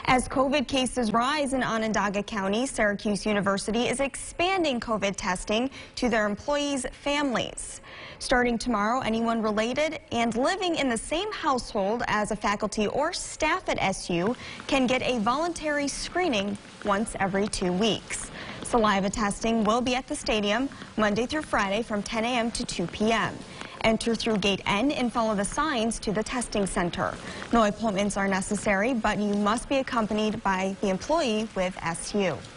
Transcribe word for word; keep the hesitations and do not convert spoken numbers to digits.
As COVID cases rise in Onondaga County, Syracuse University is expanding COVID testing to their employees' families. Starting tomorrow, anyone related and living in the same household as a faculty or staff at S U can get a voluntary screening once every two weeks. Saliva testing will be at the stadium Monday through Friday from ten A M to two P M Enter through gate N and follow the signs to the testing center. No appointments are necessary, but you must be accompanied by the employee with S U.